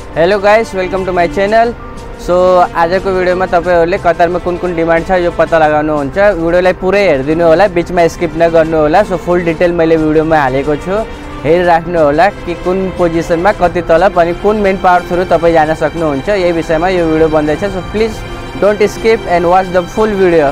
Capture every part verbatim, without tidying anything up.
Hello guys, welcome to my channel. So आजको भिडियोमा तपाईहरुले कतारमा कुन कुन डिमान्ड छ यो पत्ता लगाउनुहुन्छ। भिडियोलाई पुरै हेर्दिनु होला, बीचमा स्किप नगर्नु होला। सो फुल डिटेल मैले भिडियोमा हालेको छु, हेरिराख्नु होला कि कुन पोजिसनमा कति तलब अनि कुन मेन पावर थ्रु तपाई जान सक्नुहुन्छ। यही विषयमा यो भिडियो बन्दैछ। So please don't skip and watch the full video.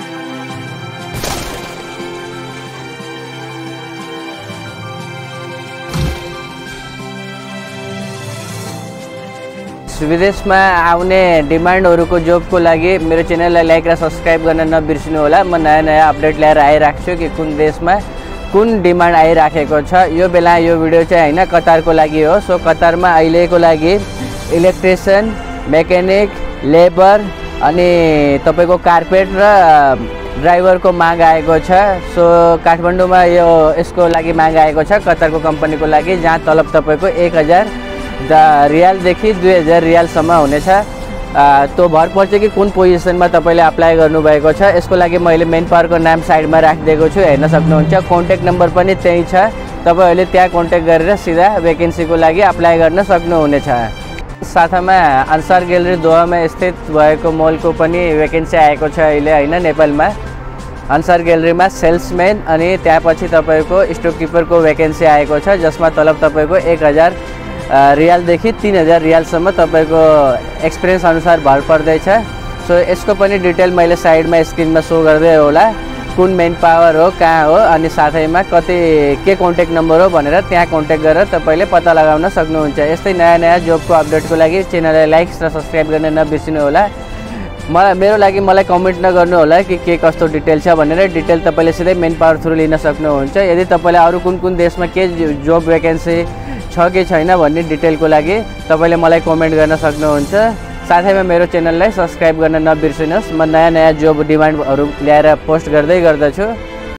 विदेशमा आउने डिमान्डहरुको जबको लागि मेरो च्यानललाई लाइक र सब्स्क्राइब गर्न नबिर्सिनु होला। म नयाँ नयाँ अपडेट ल्याएर आइराख्छु कि कुन देशमा कुन डिमान्ड आइराखेको छ। यो बेला यो भिडियो चाहिँ हैन कतारको लागि हो। सो कतारमा अहिलेको लागि इलेक्ट्रिशियन, मेकानिक, लेबर अनि तपाईको कार्पेट र ड्राइभरको माग आएको छ। सो काठमाडौँमा यो यसको लागि माग आएको छ कतारको कम्पनीको लागि, जहाँ तलब तपाईको एक हजार द रियालदेखि दुई हजार रियालसम्म हुनेछ। त्यो भर पर्छ कि कुन पोजिसनमा तपाईले अप्लाई गर्नुभएको छ। यसको लागि मैले मेन पावरको नाम साइडमा राखिदिएको छु, हेर्न सक्नुहुन्छ। कन्ट्याक्ट नम्बर पनि त्यही छ, तपाईहरुले त्यहाँ कन्ट्याक्ट गरेर सिधा भ्याकेन्सीको लागि अप्लाई गर्न सक्नुहुनेछ। साथमा अन्सार ग्यालेरी दोहामा स्थित भएको मलको पनि भ्याकेन्सी आएको छ अहिले हैन नेपालमा। अन्सार ग्यालेरीमा सेल्सम्यान अनि त्यसपछि तपाईको स्टोक किपरको भ्याकेन्सी आएको छ, जसमा तलब तपाईको एक हजार रियालदेखि तीन हजार रियालसम्म तपाईको एक्सपिरियन्स अनुसार भर पर्दैछ। सो यसको पनि डिटेल मैले साइडमा स्क्रिनमा सो गर्दै होला, कुन मेन पावर हो, कहाँ हो अनि साथैमा कति के कन्ट्याक्ट नम्बर हो भनेर त्यहाँ कन्ट्याक्ट गरेर तपाईले पत्ता लगाउन सक्नुहुन्छ। यस्तै नयाँ नयाँ जबको अपडेटको लागि च्यानललाई लाइक र सब्स्क्राइब गर्न नबिर्सिनु होला। मलाई मेरो लागि मलाई कमेन्ट नगर्नु होला कि के कस्तो डिटेल छ भनेर। डिटेल तपाईले सिधै मेन पावर थ्रु लिन सक्नुहुन्छ। यदि तपाईलाई अरु कुन कुन देशमा के जब भ्याकेन्सी छ कि छैन भन्ने डिटेलको लागि तपाईले मलाई कमेन्ट गर्न सक्नुहुन्छ। साथैमा मेरो च्यानललाई सब्स्क्राइब गर्न नबिर्सिनुहोस्। म नयाँ नयाँ जब डिमान्डहरु ल्याएर पोस्ट गर्दै गर्दछु।